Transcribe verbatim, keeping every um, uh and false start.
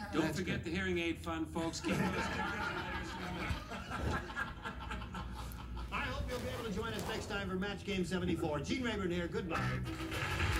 Don't That's forget good. the hearing aid fund, folks. Keep those I hope you'll be able to join us next time for Match Game seventy-four. Gene Rayburn here. Goodbye.